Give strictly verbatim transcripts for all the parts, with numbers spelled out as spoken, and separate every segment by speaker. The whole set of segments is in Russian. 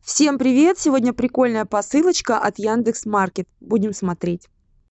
Speaker 1: Всем привет! Сегодня прикольная посылочка от Яндекс.Маркет. Будем смотреть.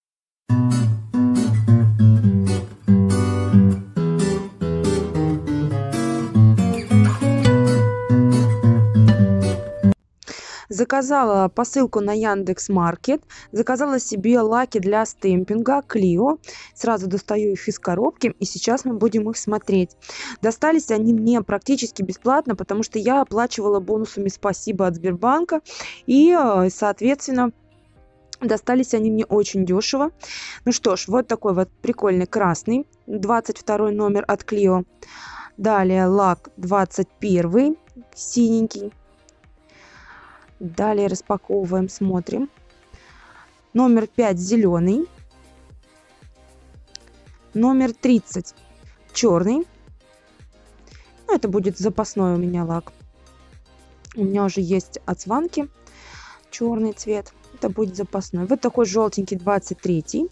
Speaker 1: Заказала посылку на Яндекс.Маркет. Заказала себе лаки для стемпинга Клио. Сразу достаю их из коробки, и сейчас мы будем их смотреть. Достались они мне практически бесплатно, потому что я оплачивала бонусами спасибо от Сбербанка. И, соответственно, достались они мне очень дешево. Ну что ж, вот такой вот прикольный красный, двадцать второй номер от Клио. Далее лак двадцать первый, синенький. Далее распаковываем, смотрим. Номер пять зеленый. Номер тридцать черный. Ну, это будет запасной у меня лак. У меня уже есть от Сванки черный цвет. Это будет запасной. Вот такой желтенький двадцать третий.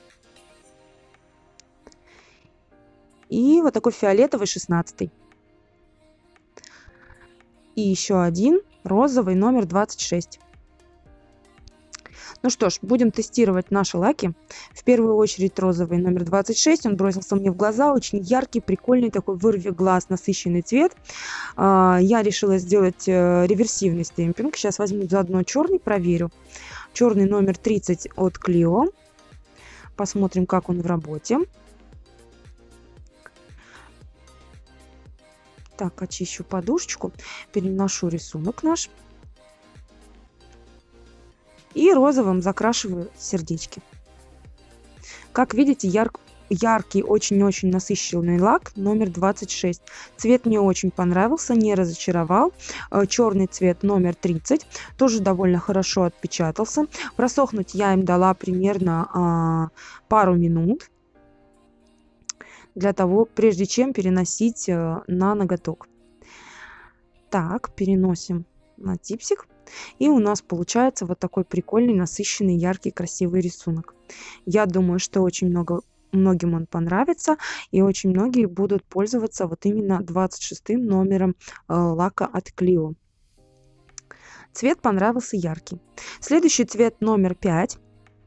Speaker 1: И вот такой фиолетовый шестнадцатый. И еще один розовый номер двадцать шесть. Ну что ж, будем тестировать наши лаки. В первую очередь розовый номер двадцать шесть. Он бросился мне в глаза. Очень яркий, прикольный, такой вырви глаз, насыщенный цвет. Я решила сделать реверсивный стемпинг. Сейчас возьму заодно черный, проверю. Черный номер тридцать от Клио. Посмотрим, как он в работе. Так, очищу подушечку, переношу рисунок наш. И розовым закрашиваю сердечки. Как видите, ярк, яркий, очень-очень насыщенный лак номер двадцать шесть. Цвет мне очень понравился, не разочаровал. Черный цвет номер тридцать. Тоже довольно хорошо отпечатался. Просохнуть я им дала примерно а, пару минут. Для того, прежде чем переносить на ноготок. Так, переносим на типсик. И у нас получается вот такой прикольный, насыщенный, яркий, красивый рисунок. Я думаю, что очень много, многим он понравится. И очень многие будут пользоваться вот именно двадцать шестым номером э, лака от Клио. Цвет понравился яркий. Следующий цвет номер пять.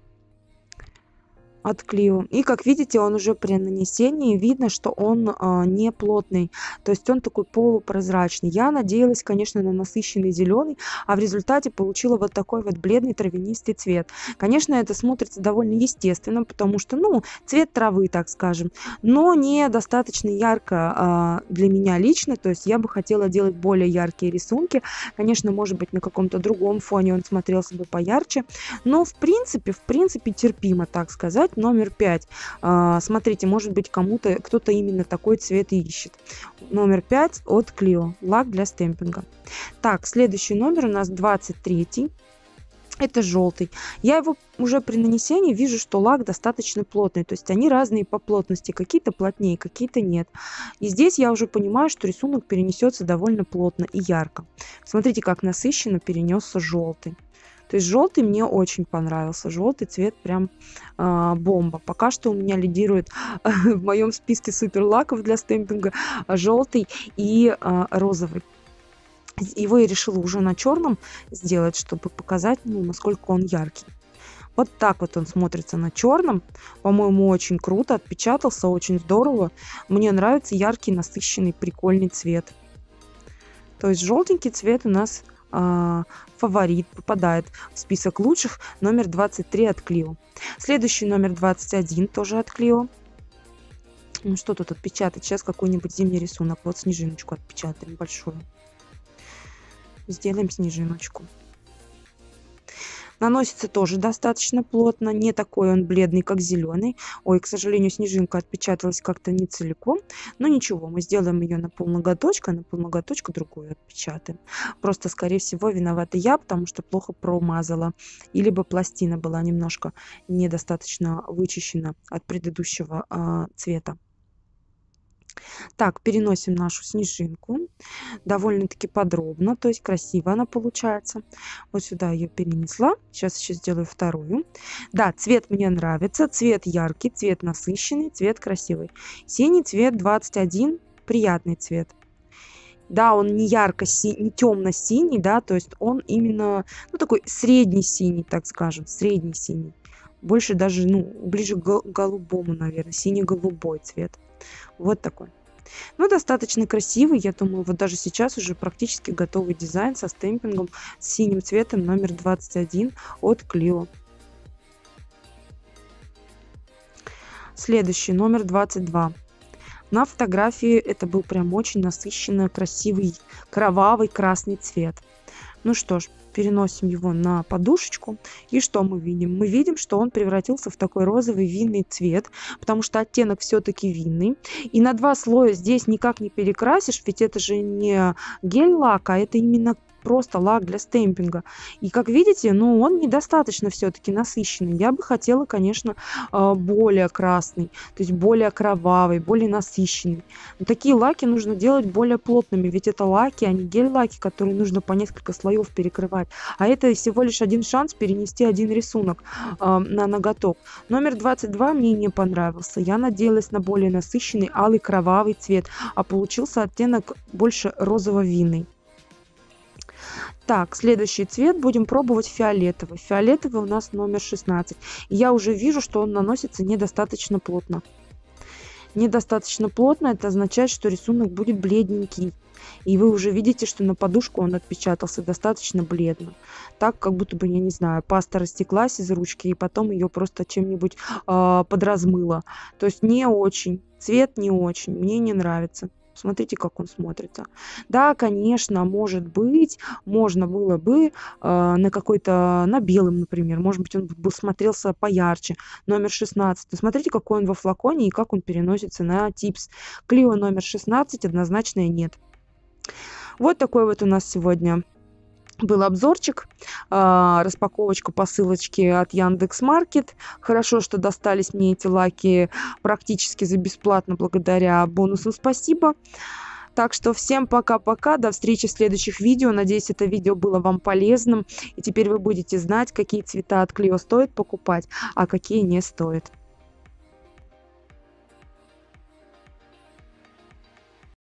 Speaker 1: От Клио. И как видите, он уже при нанесении видно, что он а, не плотный, то есть он такой полупрозрачный. Я надеялась, конечно, на насыщенный зеленый, а в результате получила вот такой вот бледный травянистый цвет. Конечно, это смотрится довольно естественно, потому что, ну, цвет травы, так скажем, но не достаточно ярко а, для меня лично, то есть я бы хотела делать более яркие рисунки. Конечно, может быть, на каком-то другом фоне он смотрелся бы поярче, но в принципе, в принципе терпимо, так сказать. Номер пять. А, смотрите, может быть, кому-то кто-то именно такой цвет ищет. Номер пять от Клио. Лак для стемпинга. Так, следующий номер у нас двадцать третий. Это желтый. Я его уже при нанесении вижу, что лак достаточно плотный. То есть они разные по плотности. Какие-то плотнее, какие-то нет. И здесь я уже понимаю, что рисунок перенесется довольно плотно и ярко. Смотрите, как насыщенно перенесся желтый. То есть желтый мне очень понравился. Желтый цвет прям э, бомба. Пока что у меня лидирует э, в моем списке супер лаков для стемпинга желтый и э, розовый. Его я решила уже на черном сделать, чтобы показать, ну, насколько он яркий. Вот так вот он смотрится на черном. По-моему, очень круто отпечатался, очень здорово. Мне нравится яркий, насыщенный, прикольный цвет. То есть желтенький цвет у нас фаворит, попадает в список лучших, номер двадцать три от Клио. Следующий номер двадцать один, тоже от Клио. Ну что тут отпечатать? Сейчас какой-нибудь зимний рисунок. Вот снежиночку отпечатаем большую. Сделаем снежиночку. Наносится тоже достаточно плотно, не такой он бледный, как зеленый. Ой, к сожалению, снежинка отпечаталась как-то не целиком. Но ничего, мы сделаем ее на полноготочку, а на полноготочку другую отпечатаем. Просто, скорее всего, виновата я, потому что плохо промазала. И либо пластина была немножко недостаточно вычищена от предыдущего э, цвета. Так, переносим нашу снежинку довольно-таки подробно, то есть красиво она получается. Вот сюда ее перенесла. Сейчас еще сделаю вторую. Да, цвет мне нравится. Цвет яркий, цвет насыщенный, цвет красивый. Синий цвет двадцать один, приятный цвет. Да, он не ярко не темно-синий, да, то есть он именно, ну, такой средний синий, так скажем, средний синий. Больше даже, ну, ближе к голубому, наверное, синий-голубой цвет. Вот такой. Ну, достаточно красивый, я думаю, вот даже сейчас уже практически готовый дизайн со стемпингом с синим цветом номер двадцать один от Clio. Следующий, номер двадцать два. На фотографии это был прям очень насыщенно красивый кровавый красный цвет. Ну что ж, переносим его на подушечку. И что мы видим? Мы видим, что он превратился в такой розовый винный цвет, потому что оттенок все-таки винный. И на два слоя здесь никак не перекрасишь, ведь это же не гель-лак, а это именно просто лак для стемпинга. И как видите, ну, он недостаточно все-таки насыщенный. Я бы хотела, конечно, более красный, то есть более кровавый, более насыщенный. Но такие лаки нужно делать более плотными, ведь это лаки, а не гель-лаки, которые нужно по несколько слоев перекрывать. А это всего лишь один шанс перенести один рисунок э, на ноготок. Номер двадцать два мне не понравился. Я надеялась на более насыщенный алый кровавый цвет, а получился оттенок больше розово-винный. Так, следующий цвет будем пробовать фиолетовый. Фиолетовый у нас номер шестнадцать. И я уже вижу, что он наносится недостаточно плотно. Недостаточно плотно, это означает, что рисунок будет бледненький. И вы уже видите, что на подушку он отпечатался достаточно бледно. Так, как будто бы, я не знаю, паста растеклась из ручки, и потом ее просто чем-нибудь э, подразмыло. То есть не очень. Цвет не очень. Мне не нравится. Смотрите, как он смотрится. Да, конечно, может быть, можно было бы э, на какой-то, на белым, например, может быть, он бы смотрелся поярче. Номер шестнадцать. Но смотрите, какой он во флаконе и как он переносится на типс. Clio номер шестнадцать однозначно нет. Вот такой вот у нас сегодня был обзорчик, э, распаковочка посылочки от Яндекс.Маркет. Хорошо, что достались мне эти лаки практически за бесплатно благодаря бонусам «Спасибо». Так что всем пока-пока, до встречи в следующих видео. Надеюсь, это видео было вам полезным. И теперь вы будете знать, какие цвета от Clio стоит покупать, а какие не стоит.